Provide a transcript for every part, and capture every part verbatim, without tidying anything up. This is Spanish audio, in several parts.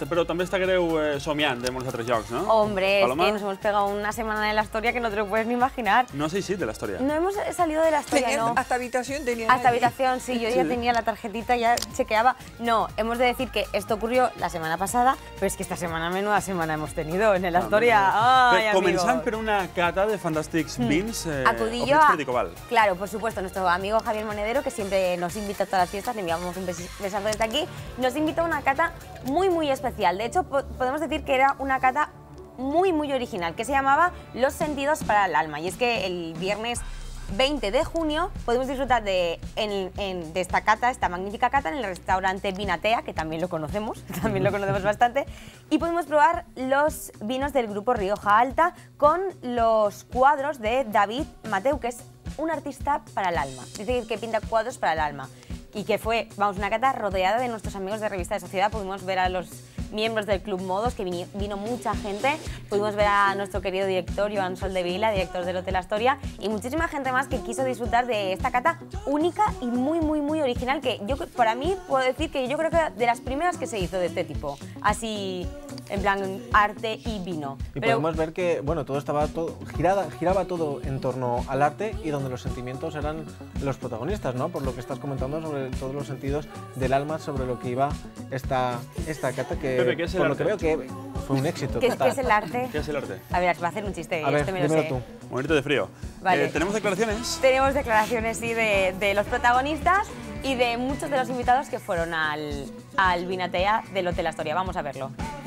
però també estareu eh, somiant de molts altres jocs, ¿no? Hombre, Paloma? es que nos hemos pegado una semana de la historia que no te lo puedes ni imaginar. No sé si de la historia. No hemos salido de la historia, Tenías no. hasta habitación tenía. Hasta habitación, sí, yo ya tenía la tarjetita, ya chequeaba. No, hemos de decir que esto ocurrió la semana pasada, pero es que esta semana menuda semana hemos tenido en la historia. Ay, Bé, començant amigos. per una cata de fantàstics vins, eh, Acudí yo oferits a, per Dicobal. claro, por supuesto, nuestro amigo Javier Monedero, que siempre nos invita a todas las fiestas, le enviamos un besi- besazo desde aquí, nos invitó a una cata muy, muy especial. De hecho, po- podemos decir que era una cata muy, muy original, que se llamaba Los sentidos para el alma. Y es que el viernes veinte de junio podemos disfrutar de, en- en- de esta cata, esta magnífica cata, en el restaurante Vinatea, que también lo conocemos, también lo conocemos bastante, y podemos probar los vinos del grupo Rioja Alta con los cuadros de David Mateu, que es un artista para el alma. Dice que pinta cuadros para el alma. Y que fue, vamos, una cata rodeada de nuestros amigos de Revista de Sociedad. Pudimos ver a los miembros del Club Modos, que vini- vino mucha gente. Pudimos ver a nuestro querido director, Joan Soldevila, director del Hotel Astoria, y muchísima gente más que quiso disfrutar de esta cata única y muy, muy, muy original, que yo, para mí, puedo decir que yo creo que de las primeras que se hizo de este tipo. Así, en plan, arte y vino. Y Pero- podemos ver que, bueno, todo estaba todo, girada, giraba todo en torno al arte y donde los sentimientos eran los protagonistas, ¿no? Por lo que estás comentando sobre todos los sentidos del alma, sobre lo que iba esta, esta cata, que Pepe, ¿qué es el por lo que veo arte? que fue un éxito ¿Qué, es- qué total. es el arte? ¿Qué es el arte? A ver, va a hacer un chiste, A ver, este me lo dímelo sé. tú. Un momentito de frío. Vale. Eh, ¿Tenemos declaraciones? Tenemos declaraciones, sí, de, de los protagonistas y de muchos de los invitados que fueron al, al Vinatea del Hotel Astoria. Vamos a verlo.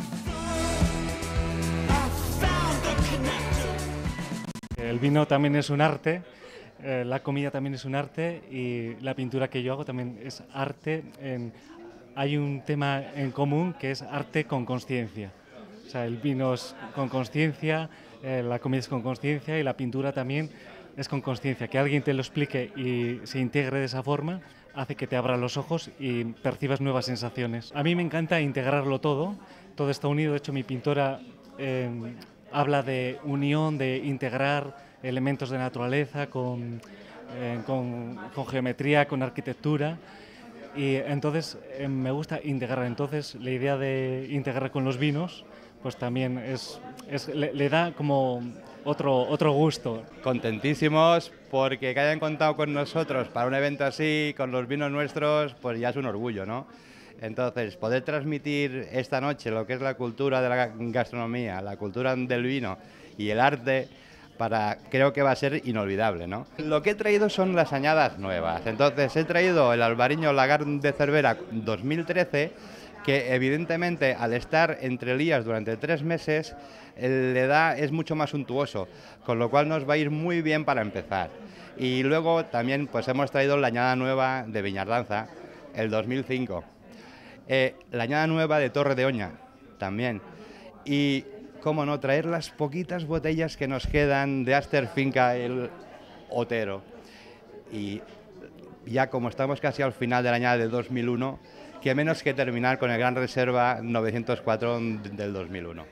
El vino también es un arte, eh, la comida también es un arte y la pintura que yo hago también es arte. En- hay un tema en común que es arte con consciencia. O sea, el vino es con consciencia, eh, la comida es con consciencia y la pintura también es con consciencia. Que alguien te lo explique y se integre de esa forma hace que te abra los ojos y percibas nuevas sensaciones. A mí me encanta integrarlo todo, todo está unido. De hecho, mi pintora eh, habla de unión, de integrar elementos de naturaleza con, eh, con, con geometría, con arquitectura. Y entonces eh, me gusta integrar. Entonces la idea de integrar con los vinos, pues también es, es le, le da como otro, otro gusto. Contentísimos porque que hayan contado con nosotros para un evento así, con los vinos nuestros, pues ya es un orgullo, ¿no? Entonces, poder transmitir esta noche lo que es la cultura de la gastronomía, la cultura del vino y el arte, para, creo que va a ser inolvidable, ¿no? Lo que he traído son las añadas nuevas. Entonces, he traído el Albariño Lagar de Cervera dos mil trece, que evidentemente al estar entre lías durante tres meses, eh, le da, es mucho más suntuoso, con lo cual nos va a ir muy bien para empezar. Y luego también pues hemos traído la añada nueva de Viñardanza, el dos mil cinco. Eh, la añada nueva de Torre de Oña, también. Y, cómo no, traer las poquitas botellas que nos quedan de Aster Finca el Otero. Y ya como estamos casi al final de la añada de dos mil uno, que menos que terminar con el Gran Reserva novecientos cuatro del dos mil uno.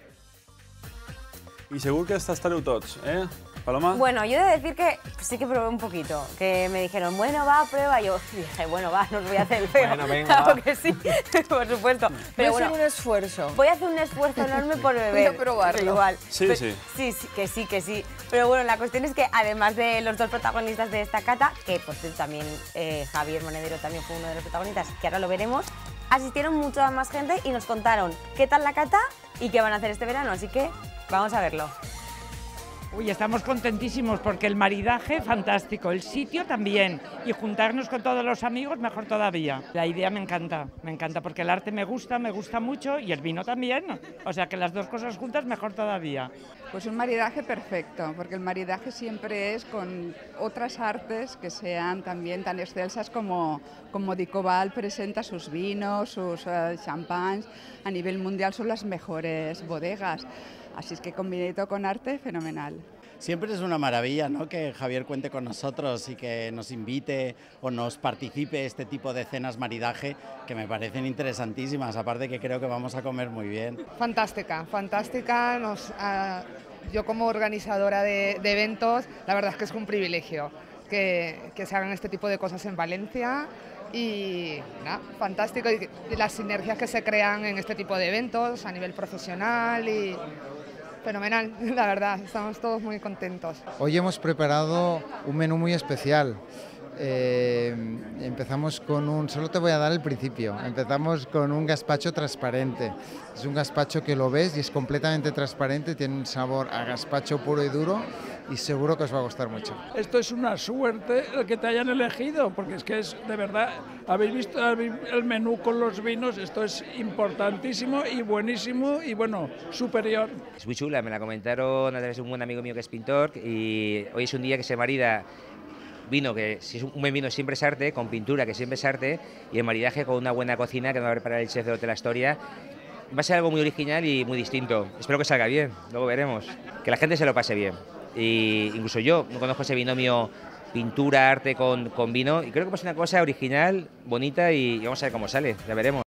I segur que estareu tots, eh? Paloma? Bueno, yo he de decir que sí que probé un poquito, que me dijeron, bueno, va, prueba. Yo dije, bueno, va, no os voy a hacer el feo. Bueno, venga, claro va. que sí, por supuesto. Voy Pero a bueno, hacer un esfuerzo. voy a hacer un esfuerzo enorme por beber. Voy a probarlo. Pero igual. Sí, Pero- sí. Sí, sí, que sí, que sí. Pero bueno, la cuestión es que además de los dos protagonistas de esta cata, que por cierto también eh, Javier Monedero también fue uno de los protagonistas, que ahora lo veremos, asistieron mucha más gente y nos contaron qué tal la cata y qué van a hacer este verano. Así que vamos a verlo. Uy, estamos contentísimos porque el maridaje fantástico, el sitio también y juntarnos con todos los amigos mejor todavía. La idea me encanta, me encanta porque el arte me gusta, me gusta mucho y el vino también. O sea que las dos cosas juntas mejor todavía. Pues un maridaje perfecto, porque el maridaje siempre es con otras artes que sean también tan excelsas como, como Dicobal presenta sus vinos, sus uh, champans. A nivel mundial son las mejores bodegas. Así es que combinado con arte, fenomenal. Siempre es una maravilla, ¿no?, que Javier cuente con nosotros y que nos invite o nos participe este tipo de cenas maridaje, que me parecen interesantísimas, aparte que creo que vamos a comer muy bien. Fantástica, fantástica. Nos, uh, yo como organizadora de, de eventos, la verdad es que es un privilegio que, que se hagan este tipo de cosas en Valencia y nada, fantástico. Y, y las sinergias que se crean en este tipo de eventos a nivel profesional y fenomenal, la verdad, estamos todos muy contentos. Hoy hemos preparado un menú muy especial. Eh, empezamos con un, solo te voy a dar el principio, empezamos con un gazpacho transparente. Es un gazpacho que lo ves y es completamente transparente, tiene un sabor a gazpacho puro y duro y seguro que os va a gustar mucho. Esto es una suerte el que te hayan elegido, porque es que es de verdad, habéis visto el menú con los vinos, esto es importantísimo y buenísimo y bueno, superior. Es muy chula, me la comentaron a través de un buen amigo mío que es pintor y hoy es un día que se marida vino, que si es un buen vino siempre es arte, con pintura que siempre es arte, y el maridaje con una buena cocina que nos va a preparar el chef del Hotel Astoria. Va a ser algo muy original y muy distinto. Espero que salga bien, luego veremos. Que la gente se lo pase bien. Y incluso yo no conozco ese binomio pintura, arte con, con vino, y creo que va a ser una cosa original, bonita, y, y vamos a ver cómo sale, ya veremos.